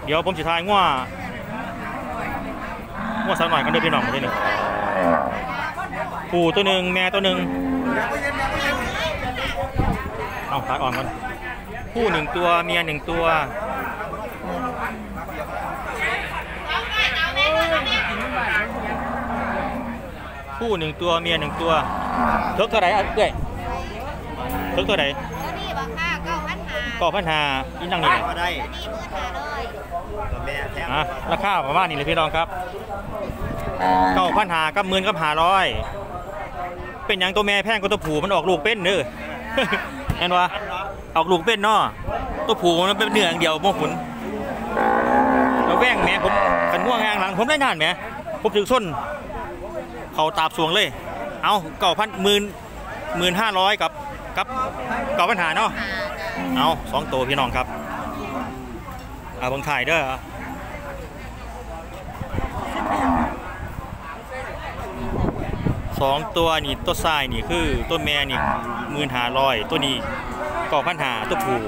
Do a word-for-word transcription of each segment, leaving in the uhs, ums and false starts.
เดี๋ยวผมจะทายง้อง้อสักหน่อยกันเด้อพี่น้องมาที่นี่ปู่ตัวหนึ่งแม่ตัวหนึ่งเอาตัดอ่อนกันผู้หนึ่งตัวเมียหนึ่งตัวผู้หนึ่งตัวเมียหนึ่งตัวเทิกเท่าไหร่เอ้ยเทิกเท่าไหร่เก้าพันห้าอินดังนี่เลยอ่ะราคาประมาณนี้เลยพี่น้องครับเก้าพันห้ากับหมื่นกับห้าร้อยเป็นอย่างตัวแม่แพงกว่าตัวผูมันออกลูกเป็นเด้อเห็นวะออกลูกเป็นเนาะตัวผูมันเป็นเนื้ออย่างเดียวโมขุนแล้วแว่งแม่ผมกันง่วงงางหลังผมได้งานแม่ผมถึงส้นเขาตาบสวงเลยเอาเก้าพันหมื่นหมื่นห้าร้อยกับกับเก้าพันหาเนาะเอาสองตัวพี่น้องครับเอาบังถ่ายเด้อสองตัวนี่ตัวทรายนี่คือตัวแม่นี่หมื่นห้าร้อยตัวนี้เก้าพันหาตัวผู้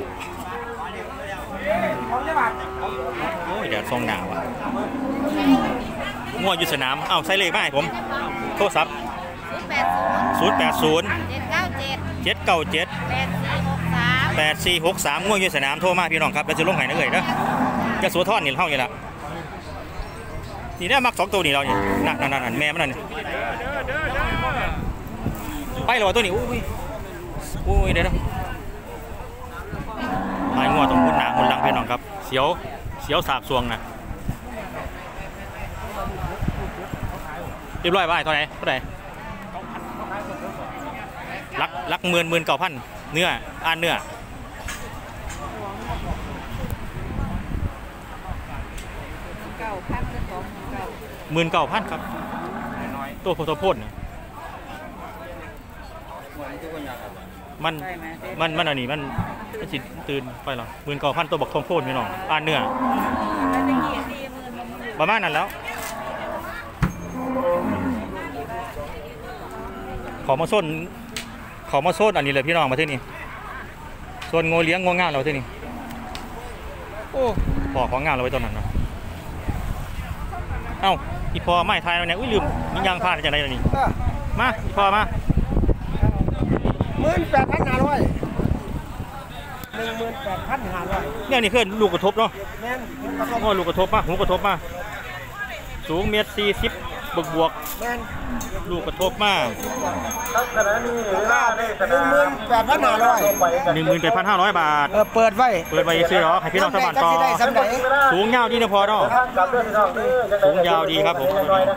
โอ้ยเดี๋ยวทรงหนาวอ่ะง่วงอยู่สนามเอาใส่เลขมาให้ผมโทรศัพท์ศูนย์แปดศูนย์เจ็ดเก้าเจ็ดแปดสี่หกสามง่วงอยู่สนามโทรมาพี่น้องครับแล้วจะลงไหนนะเอ่ยนะจะสวทอดนี่เท่านี้ละนี่ได้มักสองตัวนี่เราเนี่ยนั่นนั่นนั่นแม่มันนั่นไปเลยตัวนี้อุ้ยอุ้ยเดี๋ยวนะไม้ง่วงตรงมุนหนามุนลังพี่น้องครับเสียวเสียวสากสวงนะเรียบร้อยไปเท่าไหร่เท่าไหร่ลักลักหมื่นหมื่นเก้าพันเนื้ออ่านเนื้อหมื่นเก้าพันครับตัวโพธิ์โพธิ์เนี่ยมันมันมันอันนี้มันมันสิตื่นไปหรอหมื่นเก้าพันตัวบักทองโพธิ์พี่น้องอ่านเนื้อประมาณนั้นแล้วขอมาส้นขอมาโซนอันนี้เลยพี่น้องมาที่นี่โซนงูเลี้ยงงูงานเราที่นี่โอ้พอของงานเราไว้ตอนนั้นนะเอ้าอีพอไม่ทายเราเนี่ยอุ้ยลืมมียางพาดจากไหนล่ะนี่มาอีพอมาหมื่นแปดพันห้าร้อยหนึ่งหมื่นแปดพันห้าร้อยเนี่ยนี่คือลูกกระทบเนาะง้อลูกกระทบมาหูกระทบมาสูงเมตรสี่สิบบวกบวกลูกกระทบมากหนึ่งหมื่นแปดพันห้าร้อยหนึ่งหมื่นแปดพันห้าร้อยบาทเปิดไว้เปิดไว้ซื้อหรอให้พี่น้องสมานต่อสูงยาวดีนะพอเนาะสูงยาวดีครับผม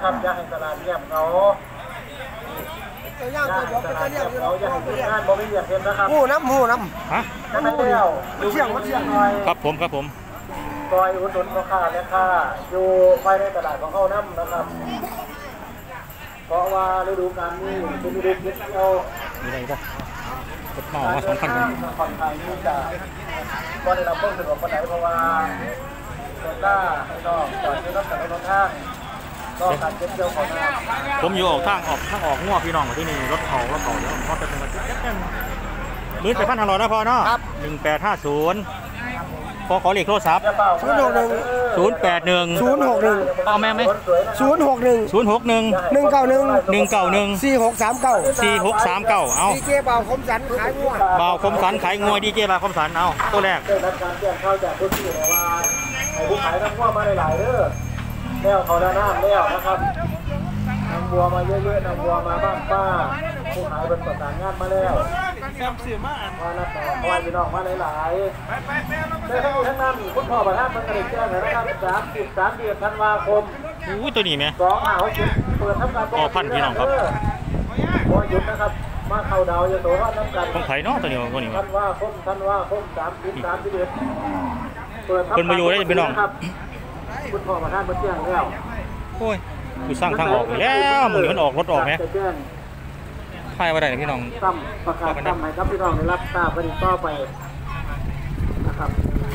หูน้ำหูน้ำฮะเชี่ยงเชี่ยงครับผมครับผมซอยอุดหนุนพ่อค้าแม่ค้าอยู่ภายในตลาดของเขาน้ำนะครับเพราะว่าฤดูกาลนี้เป็นฤดูเก็บเกี่ยวมีอะไรบ้างกดเมาสองพันคนคนไทยนี่จะก็ได้รับผลสะดวกคนไหนเพราะว่าโซต้าก็ก่อนที่รถจะไปรถห้างก็การเก็บเกี่ยวของน้ำผมอยู่ออกทางออกทางออกง้อพี่น้องมาที่นี่รถเขารถเขาแล้วรถเป็นมาจิ๊กจิ๊กหมื่นแปดพันห้าร้อยนะพอเนาะหนึ่งแปดห้าศูนย์พอขอเลขโทรศัพท์ศูนย์หกหนึ่งศูนย์แปดหนึ่งศูนย์หกหนึ่งเอาแม่ไหมศูนย์หกหนึ่งศูนย์หกหนึ่งหนึ่งเก้าหนึ่งหนึ่งเก้าหนึ่งสี่หกสามเก้าสี่หกสามเก้าเอาดีเจเบาคมสันขายงัวเบาคมสันขายงัวดีเจเบาคมสันเอาตัวแรกได้รับการแจ้งเข้าจากผู้ที่บอกว่าไอ้ผู้ขายน้ำงัวมาหลายๆเด้อแล้วเขาได้น้ำแล้วนะครับนำบัวมาเยอะๆนำบัวมาบ้านป้าผู้ขายเป็นประสานงานมาแล้วมานัดต่อคอยพี่น้องมาหลายๆได้ทั้งทั้งนั้นคุณพ่อประธานมันกระดิ่งแจ้งนะครับสามสิบสามเดือนธันวาคมอู้ตัวนี้ไหมสองอ่าวเปิดทำการต่อพันพี่น้องครับพอหยุดนะครับมาเข้าดาวจะโตว่าทำการต้องไผ่เนาะตัวนี้ตัวนี้ธันวาคมธันวาคมสามสิบสามสิบเอ็ดเปิดเป็นประโยชน์ได้พี่น้องคุณพ่อประธานมันแจ้งแล้วโอ้ยกูสร้างทางออกแล้วมึงมันออกรถออกไหมใช่ว่าได้พี่น้องซ้ำประกาศซ้ำให้ครับพี่น้องได้รับทราบไปต่อไปนะครับ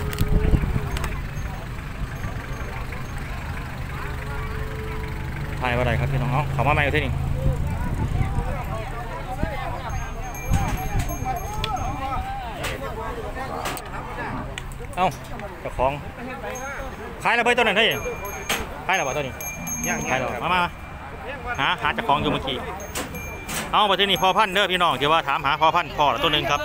ใช่ว่าได้ครับพี่น้องเขาเขามาใหม่ที่นี่เอ้าของขายแล้วเบ้ยตัวนั้นเฮ้ยขายแล้วบ่ตัวนี้ขายแล้วมามาหาหาเจ้าของอยู่เมื่อกี้เอาไปที่นี่พอพันเด้อพี่น้องเดี๋ยวว่าถามหาพอพันพ่อตัวหนึ่งครับ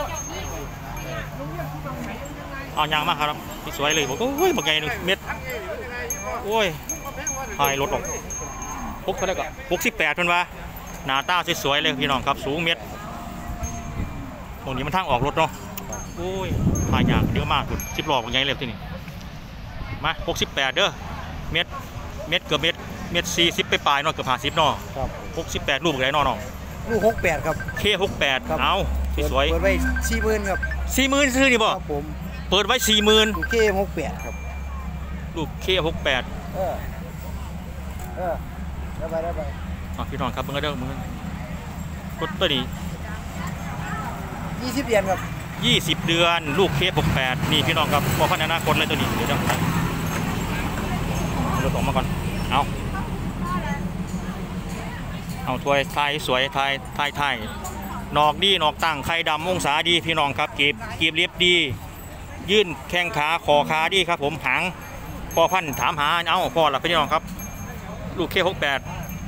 เอายางมาครับที่สวยเลยบอกโอ้ยบอกไงหนึ่งเม็ดโอ้ยพายรถออกหกเท่าไหร่ก็หกสิบแปดเป็นว่าหน้าตาสวยๆเลยพี่น้องครับสูงเม็ดตรงนี้มันทางออกรถเนาะโอ้ยพายยางเยอะมากคุณสิบหลอกบอกไงเลยที่นี่มาหกสิบแปดเด้อเม็ดเม็ดเกือบเม็ดเม็ดสี่สิบไปปลายเนาะเกือบห้าสิบเนาะหกสิบแปดลูกไรเนาะเนาะลูกหกแปดครับเคหกแปดเอาสวยเปิดไว้สี่หมื่นครับสี่หมื่นซื้อนี่บ่ผมเปิดไว้สี่หมื่นลูกเคหกแปดครับลูกเคหกแปดเออเออได้ไปได้ไปอ๋อพี่น้องครับมึงก็เด้อมึงกดตัวนี้ยี่สิบเดือนครับยี่สิบเดือนลูกเคหกแปดนี่พี่น้องครับพอพันอนาคตเลยตัวนี้เดี๋ยวเดี๋ยวเราส่งมาก่อนเอาเอาถ้วยไทยสวยไทยไทยไทยนอกดีนอกตั้งไข่ดำองศาดีพี่น้องครับเก็บเก็บเรียบดียื่นแข้งขาคอขาดีครับผมหางพอพันถามหาเอาพอละพี่น้องครับลูกเคหกแปด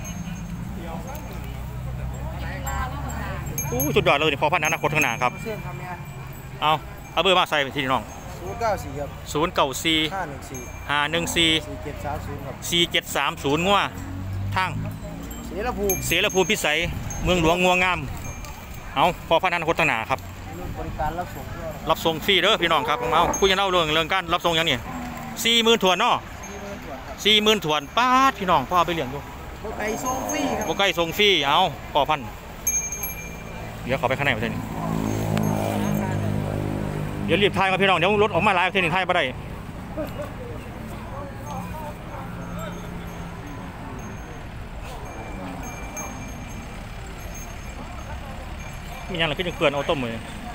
อู้สุดยอดเลยพอพันอนาคตข้างหน้าครับเอาเอาเบอร์มาใส่พี่น้องศูนย์เก้าสี่ครับศูนย์เก้าสี่ห้าหนึ่งสี่ห้าหนึ่งสี่สี่เจ็ดสามศูนย์ครับสี่เจ็ดสามศูนย์งัวทั้งเสรภูมิเสรภูมิพิสัยเมืองหลวงงัวงามเอาพอพันอนาคตข้างหน้าครับบริการรับส่งรับส่งฟรีเด้อพี่น้องครับเอาคุยกันเล่าเรื่องเรื่องการรับส่งอย่างนี้สี่หมื่นถวนเนาะสี่หมื่นถวนป้าพี่น้องพ่อไปเลี้ยงดูโบไก่ส่งฟรีครับโบไก่ส่งฟรีเอาพอพันเดี๋ยวขอไปข้างในประเทศนี้เดี๋ยวรีบทายมาพี่น้องเดี๋ยวรถออกมาไลฟ์ประเทศนี้ทายมาได้มีอย่างไรก็ยังเกินเอาต้มเลย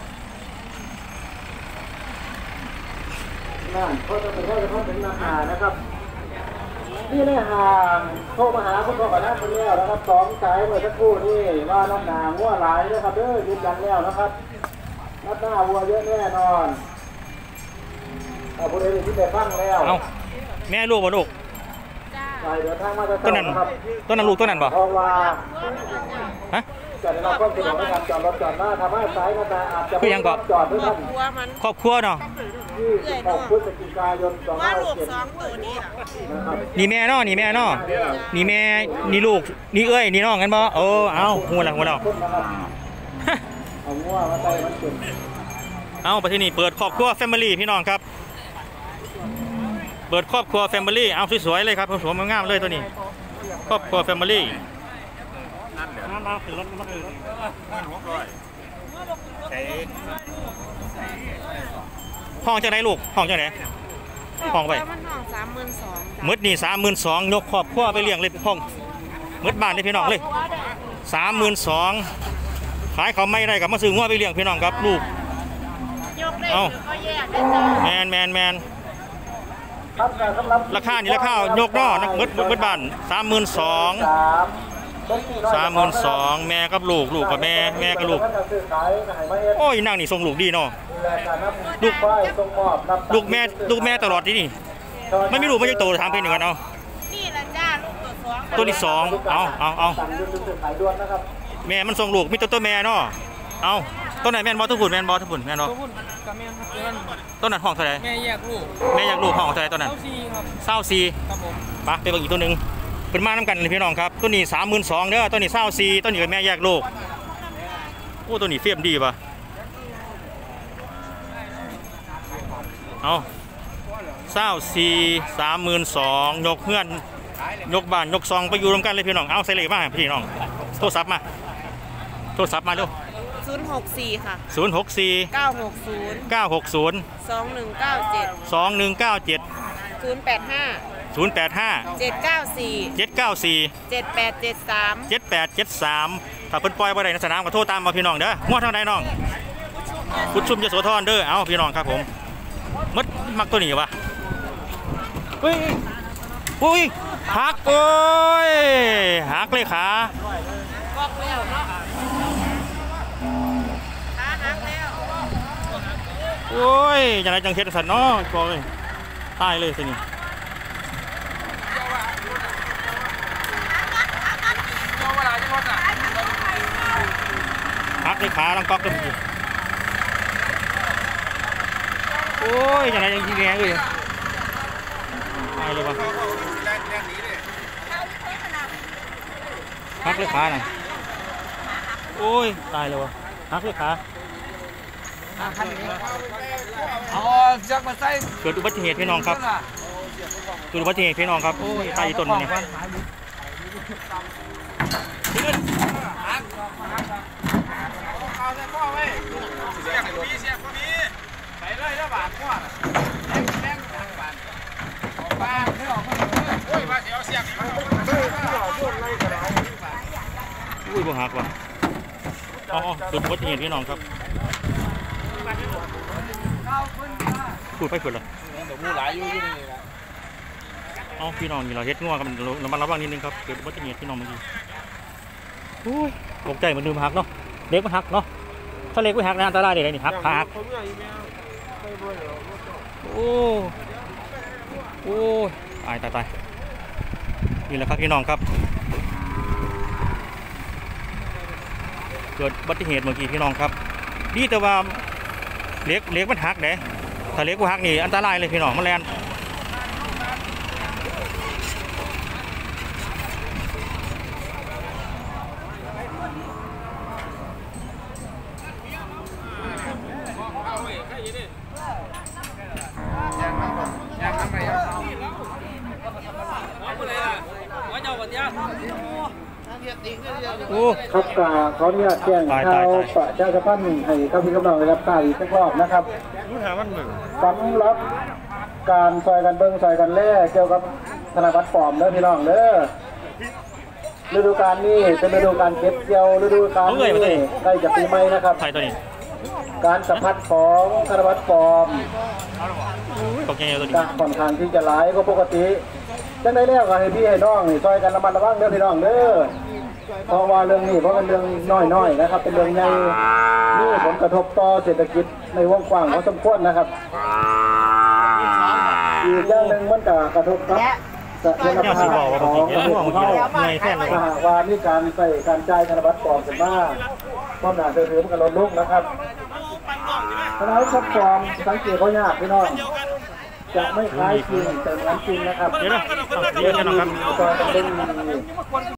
นั่นเขาจะเป็นเขาจะเขาเป็นมาหานะครับนี่เลยห่างโทรมาหาคุณพ่อกับน้าคนแล้วนะครับสองสายเมื่อสักครู่นี่ว่าน้ำหนาวัวหลายนะครับเด้อยืนยันแล้วนะครับน้ำหน้าวัวเยอะแน่นอนเอาผู้ใดที่ได้ฟังแล้วเอาแม่ลูกบ่ลูกต้นนั้นต้นนั้นลูกต้นนั้นบ่เพราะว่าฮะจะได้รับความสะดวกในการจอดรถจอดหน้าทำให้สายหน้าตาอาจจะคือยังก็จอดด้วยกันครอบครัวเนาะขอบพฤศจิกายนสองพันสิบเจ็ดนี่แม่เนาะนี่แม่เนาะนี่แม่นี่ลูกนี่เอ้ยนี่น้องกันบ่เออเอาหัวละหัวเราเอาหัวมาใส่มันจุ่มเอาไปที่นี่เปิดครอบครัวแฟมิลี่พี่น้องครับเปิดครอบครัวแฟมิลี่เอาสวยๆเลยครับสวยๆงามๆเลยตัวนี้ครอบครัวแฟมิลี่ห้องจะไหนลูกห้องจะไหนห้องไปมืดนี่สามหมื่นสองยกครอบครัวไปเลี้ยงเลยห้องมืดบ้านเลยพี่น้องเลยสามหมื่นสองขายเขาไม่ได้กับมาซื้องัวไปเลี้ยงพี่น้องครับลูกเอาแมนแมนแมนราคานี่ราคายกนอนักมืดมืดบ้านสามหมื่นสองสามหมื่นสองแม่กับลูกลูกกับแม่แม่กับลูกโอ้ยนั่งนี่ทรงลูกดีเนาะลูกลูกแม่ลูกแม่ตลอดที่นี่ไม่มีลูกไม่ใช่โตถามเพื่อนหนึ่งกันเอาตัวที่สองเอาเอาเอาแม่มันทรงลูกมีตัวตัวแม่เนาะเอาต้นไหนแม่นบอทุกผุนแม่นบอทุกผุนแม่นบอต้นนั้นห้องเท่าไหร่แม่แยกลูกแม่แยกลูกห้องเท่าไหร่ต้นนั้นเศร้าซีปะไปบอกอีกตัวหนึ่งเป็นมาน้ำกันเลยพี่น้องครับตัวนี้สามหมื่นสองเด้อตัวนี้เศร้าซีตัวนี้กับแม่แยกลูกโอ้ตัวนี้เฟียมดีป่ะเอาเศร้าซีสามหมื่นสองยกเพื่อนยกบ้านยกซองไปอยู่รวมกันเลยพี่น้องเอาใส่เลยมาพี่น้องโทรศัพท์มาโทรศัพท์มาดูศูนย์หกสี่ค่ะศูนย์หกสี่เก้าหกศูนย์เก้าหกศูนย์สองหนึ่งเก้าเจ็ดสองหนึ่งเก้าเจ็ดศูนย์แปดห้าศูนย์แปดห้าเจ็ดเก้าสี่เจ็ดเก้าสี่เจ็ดแปดเจ็ดสามเจ็ดแปดเจ็ดสามถ้าเพิ่นปล่อยไปได้ในสนามก็โทรตามมาพี่น้องเด้อมั่วทางใดน้องพุทธชุมยโสธรเด้อเอาพี่น้องครับผมมัดมักตัวนี้วะอุ้ยอุ้ยหักโอ้ยหักเลยขาบอกแล้วเนาะขาหักแล้วโอ้ยอย่างไรจังเฮ็ดสันเนาะบอกเลยตายเลยสินี่พักในขาลังก๊อกเลยพี่โอ้ยอย่างไรยังยิงแรงเลยตายเลยวะพักเลยขาหน่อยโอ้ยตายเลยวะพักเลยขาอ๋อจักมาใส่เกิดอุบัติเหตุพี่น้องครับเกิดอุบัติเหตุพี่น้องครับโอ้ยตายต้นนี่ขึ้นเอาใส่พ่อไว้เสียบมีเสียบมีใส่เลยแล้วบาทพ่อแรงแรงทางบาทออกบ้านไม่ออกมาโอ้ยมาเสียวเสียบมาอุ้ยบ่หักว่ะอ๋อเกิดอุบัติเหตุพี่น้องครับพูดไปพูดเลยเดี๋ยวมูหลายอยู่ที่นี่นะอ๋อพี่น้องนี่เราเฮ็ดงัวกันเรามาระวังนิดนึงครับเกิดอุบัติเหตุพี่น้องเมื่อกี้โอ้ยตกใจมันลืมหักเนาะเล็กมันหักเนาะถ้าเล็กไม่หักนะอันตรายเลยนี่หักหักโอ้โอ้ตายตายตายนี่แหละครับพี่น้องครับเกิดอุบัติเหตุเมื่อกี้พี่น้องครับดีแต่ว่าเล็กเล็กมันหักเด้ถ้าเล็กมันหักนี่อันตรายเลยพี่น้องมันแลนครับกาเขาเนี่ยแจ้งข่าวประชาสัมพันธ์ให้ครับพี่กำลังได้รับทราบอีกสักรอบนะครับสำหรับการซอยกันเบิ้งซอยกันแล่เกี่ยวกับธนบัตรปลอมเด้อพี่น้องเด้อฤดูกาลนี้เป็นฤดูกาลเก็บเกี่ยวฤดูกาลนี้ใกล้จะปีใหม่นะครับการสัมผัสของธนบัตรปลอมจะค่อนข้างที่จะหลายกว่าปกติจังได้แล้วก็ให้พี่ให้น้องซอยกันระมัดระวังเด้อพี่น้องเด้อเพราะว่าเรื่องนี้เพราะเป็นเรื่องน้อยๆนะครับเป็นเรื่องใหญ่มีผลกระทบต่อเศรษฐกิจในวงกว้างพอสมควรนะครับอีกอย่างหนึ่งมันจะกระทบกับสถานภาพของประเทศของเราถ้าหากว่ามีการใส่การจ่ายธนบัตรปลอมเป็นมากความหนาเถื่อนกันลดลงนะครับธนบัตรปลอมสังเกตเขายากพี่น้องจะไม่คล้ายจริงแต่เหมือนจริงนะครับเดี๋ยวนะเดี๋ยวนะครับ